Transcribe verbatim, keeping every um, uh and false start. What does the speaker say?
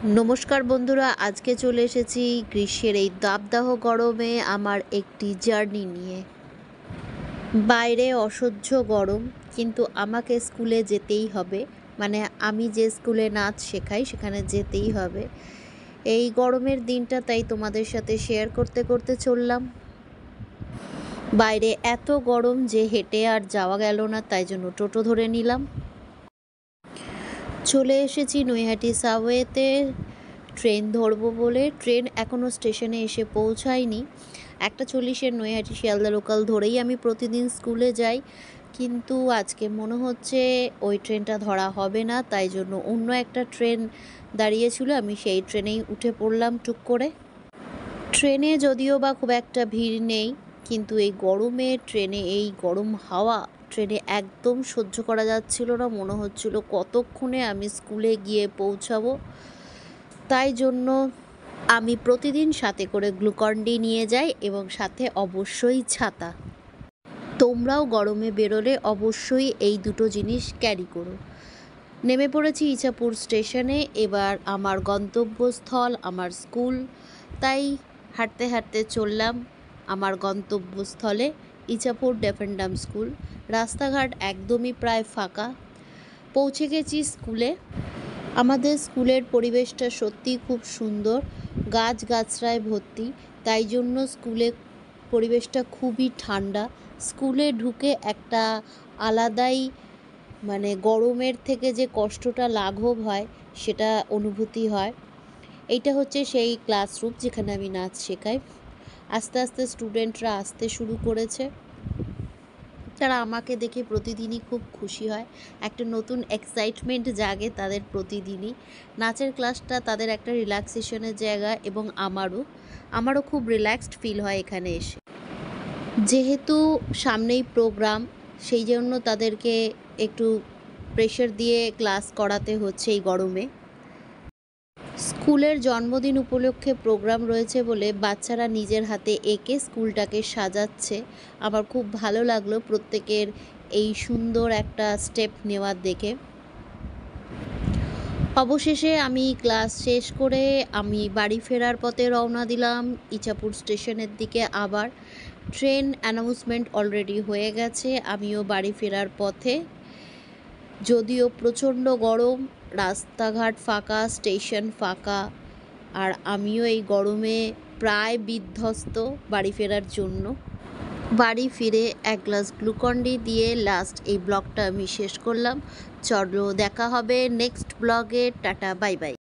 नमस्कार बंधुरा आज के चले एसेছি গ্রীষ্মের এই দাবদাহ গরমে আমার একটি জার্নি নিয়ে। বাইরে অসহ্য গরম, কিন্তু আমাকে স্কুলে যেতেই হবে, মানে আমি যে স্কুলে নাচ শেখাই সেখানে যেতেই হবে। এই গরমের দিনটা তাই তোমাদের সাথে শেয়ার করতে করতে চললাম। বাইরে এত গরম যে হেঁটে আর যাওয়া গেল না, তাই জন্য টোটো ধরে নিলাম। চলে এসেছি নৈহাটি সাবওয়েতে ট্রেন ধরবো বলে। ট্রেন এখনও স্টেশনে এসে পৌঁছায়নি। একটা চল্লিশের নৈহাটি শিয়ালদা লোকাল ধরেই আমি প্রতিদিন স্কুলে যাই, কিন্তু আজকে মনে হচ্ছে ওই ট্রেনটা ধরা হবে না, তাই জন্য অন্য একটা ট্রেন দাঁড়িয়েছিল, আমি সেই ট্রেনেই উঠে পড়লাম টুক করে। ট্রেনে যদিও বা খুব একটা ভিড় নেই, কিন্তু এই গরমে ট্রেনে এই গরম হাওয়া ট্রেনে একদম সহ্য করা যাচ্ছিল না। মনে হচ্ছিল কতক্ষণে আমি স্কুলে গিয়ে পৌঁছাবো। তাই জন্য আমি প্রতিদিন সাথে করে গ্লুকন-ডি নিয়ে যাই এবং সাথে অবশ্যই ছাতা। তোমরাও গরমে বেরোলে অবশ্যই এই দুটো জিনিস ক্যারি করো। নেমে পড়েছি ইছাপুর স্টেশনে। এবার আমার গন্তব্যস্থল আমার স্কুল, তাই হাঁটতে হাঁটতে চললাম আমার গন্তব্যস্থলে Ichhapur deaf and dumb school. রাস্তাঘাট একদমই প্রায় ফাঁকা। পৌঁছে গেছি স্কুলে। আমাদের স্কুলের পরিবেশটা সত্যিই খুব সুন্দর, গাছগাছড়ায় ভর্তি, তাই জন্য স্কুলে পরিবেশটা খুবই ঠান্ডা। স্কুলে ঢুকে একটা আলাদাই, মানে গরমের থেকে যে কষ্টটা লাঘব হয় সেটা অনুভূতি হয়। এইটা হচ্ছে সেই ক্লাসরুম যেখানে আমি নাচ শেখাই। আস্তে আস্তে স্টুডেন্টরা আসতে শুরু করেছে, তারা আমাকে দেখে প্রতিদিনই খুব খুশি হয়। একটা নতুন এক্সাইটমেন্ট জাগে তাদের প্রতিদিনই। নাচের ক্লাসটা তাদের একটা রিল্যাক্সেশনের জায়গা, এবং আমারও আমারও খুব রিল্যাক্সড ফিল হয় এখানে এসে। যেহেতু সামনেই প্রোগ্রাম, সেই জন্য তাদেরকে একটু প্রেশার দিয়ে ক্লাস করাতে হচ্ছে এই গরমে। স্কুলের জন্মদিন উপলক্ষে প্রোগ্রাম রয়েছে বলে বাচ্চারা নিজের হাতে এঁকে স্কুলটাকে সাজাচ্ছে। আমার খুব ভালো লাগলো প্রত্যেকের এই সুন্দর একটা স্টেপ নেওয়ার দেখে। অবশেষে আমি ক্লাস শেষ করে আমি বাড়ি ফেরার পথে রওনা দিলাম ইছাপুর স্টেশনের দিকে। আবার ট্রেন অ্যানাউন্সমেন্ট অলরেডি হয়ে গেছে, আমিও বাড়ি ফেরার পথে। যদিও প্রচণ্ড গরম, রাস্তাঘাট ফাঁকা, স্টেশন ফাঁকা, আর আমিও এই গরমে প্রায় বিধ্বস্ত বাড়ি ফেরার জন্য। বাড়ি ফিরে এক গ্লাস গ্লুকন-ডি দিয়ে লাস্ট এই ব্লগটা আমি শেষ করলাম। চলো দেখা হবে নেক্সট ব্লগে। Tata, bye by.